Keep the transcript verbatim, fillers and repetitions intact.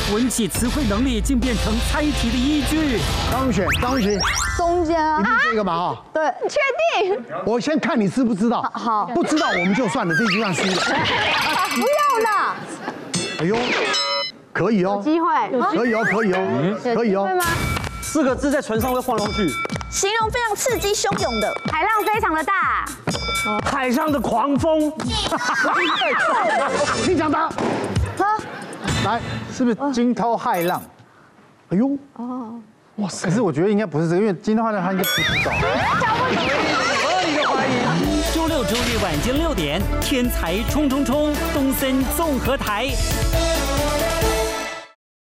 文起词汇能力竟变成猜题的依据。 张如雪，张如雪， 中间啊一，定这个嘛哈。 对，确定？ 我先看你知不知道。 好， 不知道我们就算了，这一局算输了。 不要啦， 哎呦，可以哦， 机会， 可以哦，可以哦，可以哦。 会吗？ 四个字在船上会晃来晃去。 形容非常刺激汹涌的， 海浪非常的大， 海上的狂风。 你讲答。 来，是不是惊涛骇浪？ 哎呦， 哇塞！可是我觉得应该不是这个，因为惊涛骇浪他应该不知道。 合理的怀疑。 周六周日晚间六点，天才冲冲冲，东森综合台。